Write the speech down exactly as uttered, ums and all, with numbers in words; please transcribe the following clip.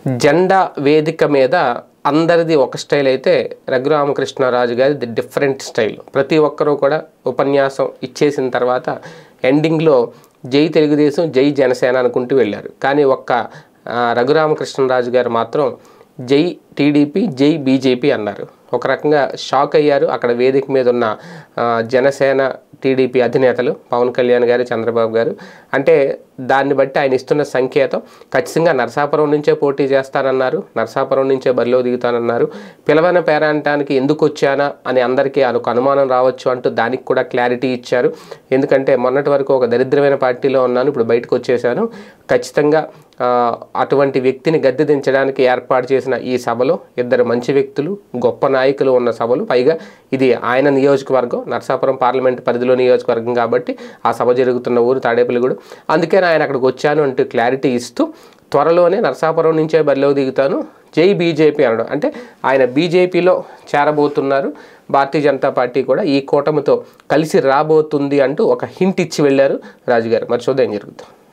జెండా వేదిక మీద అందరిది ఒక స్టైల్ అయితే రఘురామకృష్ణరాజు గారిది డిఫరెంట్ స్టైల్. ప్రతి ఒక్కరూ కూడా ఉపన్యాసం ఇచ్చేసిన తర్వాత ఎండింగ్లో జై తెలుగుదేశం జై జనసేన అనుకుంటూ వెళ్ళారు. కానీ ఒక్క రఘురామకృష్ణరాజు గారు మాత్రం జై టీడీపీ జై బీజేపీ అన్నారు. ఒక రకంగా షాక్ అయ్యారు అక్కడ వేదిక మీద ఉన్న జనసేన టీడీపీ అధినేతలు పవన్ కళ్యాణ్ గారు, చంద్రబాబు గారు. అంటే దాన్ని బట్టి ఆయన ఇస్తున్న సంకేతం ఖచ్చితంగా నరసాపురం నుంచే పోటీ చేస్తానన్నారు, నరసాపురం నుంచే బరిలో దిగుతానన్నారు. పిలవన పేరాంటానికి ఎందుకు వచ్చానా అని అందరికీ ఒక అనుమానం రావచ్చు అంటూ దానికి కూడా క్లారిటీ ఇచ్చారు. ఎందుకంటే మొన్నటి వరకు ఒక దరిద్రమైన పార్టీలో ఉన్నాను, ఇప్పుడు బయటకు వచ్చేసాను. ఖచ్చితంగా అటువంటి వ్యక్తిని గద్దె దించడానికి ఏర్పాటు చేసిన ఈ సభలో ఇద్దరు మంచి వ్యక్తులు, గొప్ప నాయకులు ఉన్న సభలు, పైగా ఇది ఆయన నియోజకవర్గం, నరసాపురం పార్లమెంట్ పరిధిలో నియోజకవర్గం కాబట్టి ఆ సభ జరుగుతున్న ఊరు తాడేపల్లిగూడెం. అందుకే ఆయన అక్కడికి వచ్చాను అంటూ క్లారిటీ ఇస్తూ త్వరలోనే నరసాపురం నుంచే బరిలో దిగుతాను, జై బీజేపీ అనడం. అంటే ఆయన బీజేపీలో చేరబోతున్నారు, భారతీయ జనతా పార్టీ కూడా ఈ కూటమితో కలిసి రాబోతుంది అంటూ ఒక హింట్ ఇచ్చి వెళ్ళారు రాజుగారు. మరి చూద్దాం ఏం జరుగుతుంది.